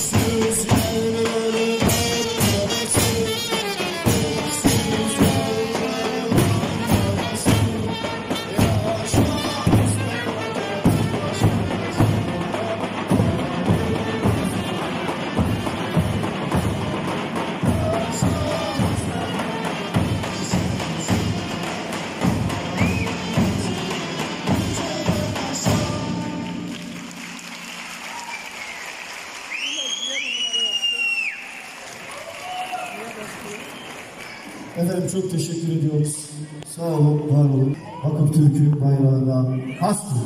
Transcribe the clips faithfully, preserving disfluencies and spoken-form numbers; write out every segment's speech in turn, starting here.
Efendim çok teşekkür ediyoruz. Sağ olun, var olun. Vakıf Türk'ü bayrağına hastır.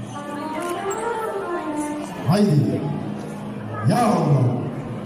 Haydi. Ya Allah.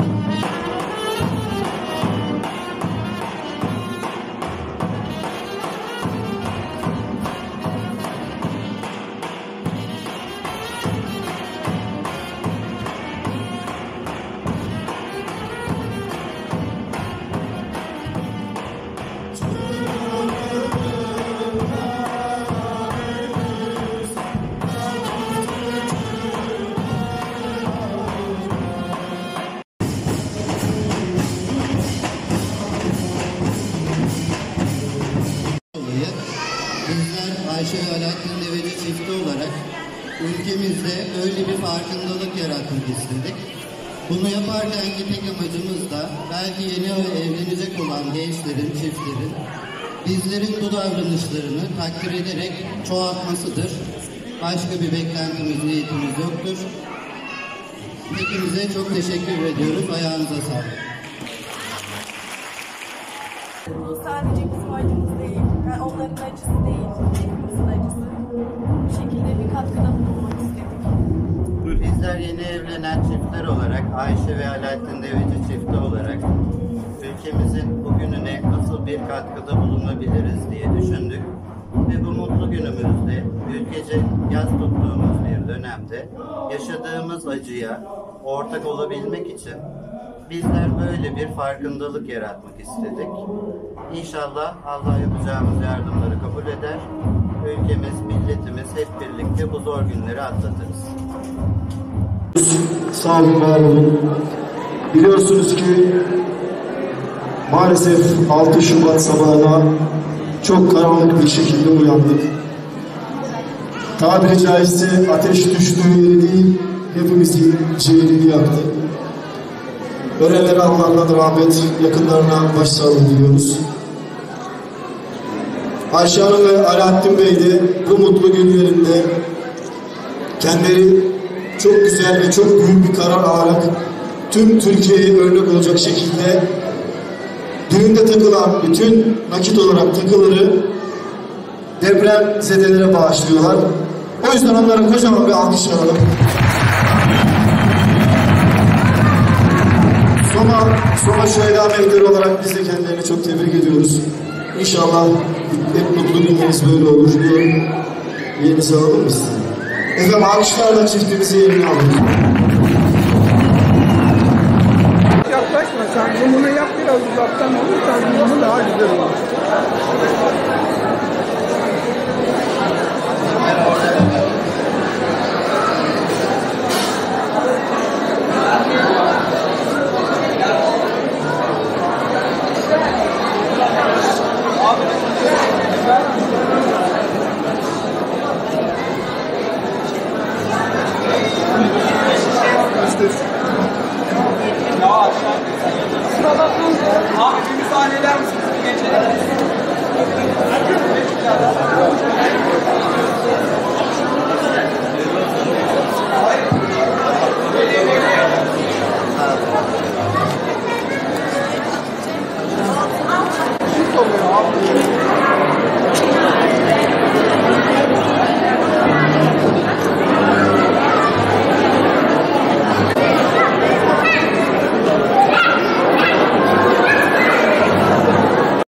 Bizler Ayşe ve Alaaddin Deveci çifti olarak ülkemizde öyle bir farkındalık yaratmak istedik. Bunu yaparken tek amacımız da belki yeni evlenecek olan gençlerin, çiftlerin bizlerin bu davranışlarını takdir ederek çoğaltmasıdır. Başka bir beklentimiz, niyetimiz yoktur. Hepinize çok teşekkür ediyoruz. Ayağınıza sağlık. Bu sadece bizim acımız değil, yani onların acısı değil, hepimizin acısı. Bu şekilde bir katkıda bulunmak istedik. Bizler yeni evlenen çiftler olarak, Ayşe ve Alaaddin Deveci çifti olarak ülkemizin bugününe nasıl bir katkıda bulunabiliriz diye düşündük. Ve bu mutlu günümüzde, ülkece yaz tuttuğumuz bir dönemde yaşadığımız acıya ortak olabilmek için bizler böyle bir farkındalık yaratmak istedik. İnşallah Allah yapacağımız yardımları kabul eder. Ülkemiz, milletimiz hep birlikte bu zor günleri atlatırız. Sağ olun, var olun. Biliyorsunuz ki maalesef altı Şubat sabahına çok karanlık bir şekilde uyandık. Tabiri caizse ateş düştüğü yeri değil, hepimizin ciğerini yaktı. Ölenlere Allah'tan rahmet, yakınlarına başsağlığı diliyoruz. Ayşe Hanım ve Alaaddin Bey de bu mutlu günlerinde kendileri çok güzel ve çok büyük bir karar alarak tüm Türkiye'ye örnek olacak şekilde düğünde takılan bütün nakit olarak takıları deprem zedelere bağışlıyorlar. O yüzden onlara kocaman bir alkış alalım. Soma, Soma Şühedâ Mehter'i olarak biz de kendilerini çok tebrik ediyoruz. İnşallah hep mutlu günleriniz böyle olur diyorum. Yerinizi alalım mı size? Efendim alkışlarla çiftimizi yerine alıyoruz. Yaklaşma sen, bunu yap biraz uzaktan olursan bunu daha güzel olur. Abi bir müsaade eder misiniz? Geçelim. Kim soruyor abi?